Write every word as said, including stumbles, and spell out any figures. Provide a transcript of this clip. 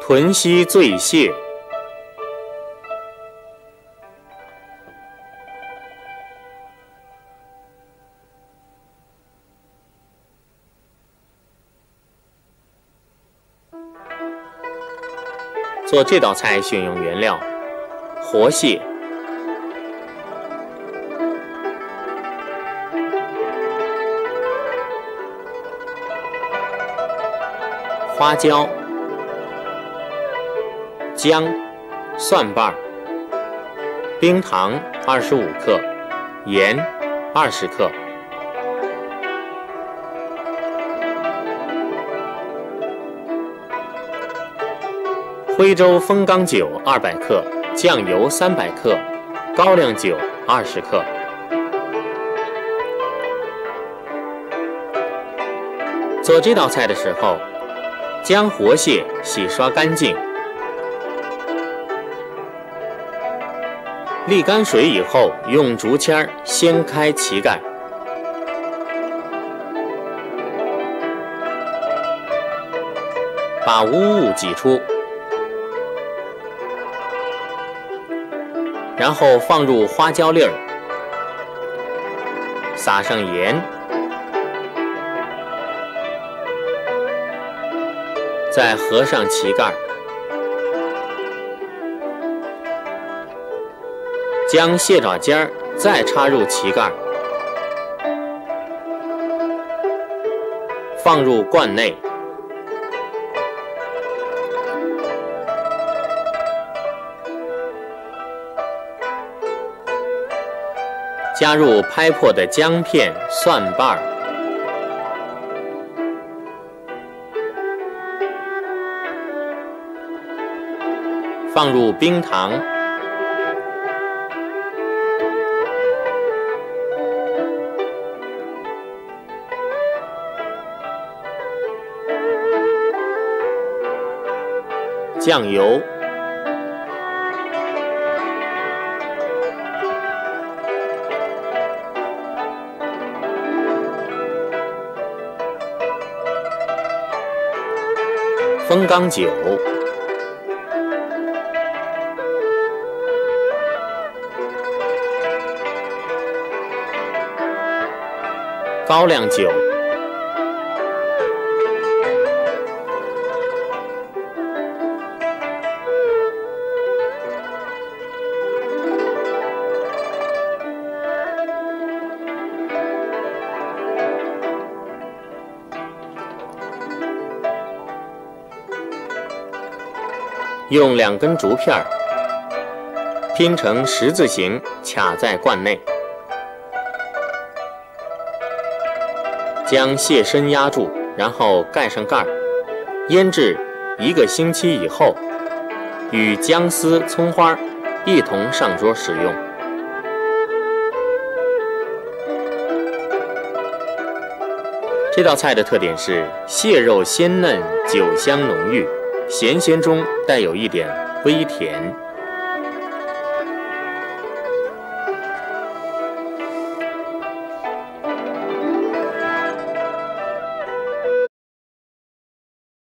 豚膝醉蟹。做这道菜选用原料：活蟹、花椒、姜、蒜瓣、冰糖二十五克，盐二十克。徽州风缸酒二百克，酱油三百克，高粱酒二十克。做这道菜的时候，将活蟹洗刷干净，沥干水以后，用竹签掀开鳍盖，把污物挤出。然后放入花椒粒儿，撒上盐，再合上鳍盖，将蟹爪尖儿再插入鳍盖，放入罐内。加入拍破的姜片、蒜瓣，放入冰糖，酱油，风缸酒，高粱酒，用两根竹片拼成十字形，卡在罐内，将蟹身压住，然后盖上盖，腌制一个星期以后，与姜丝、葱花一同上桌食用。这道菜的特点是蟹肉鲜嫩，酒香浓郁，咸鲜中带有一点微甜。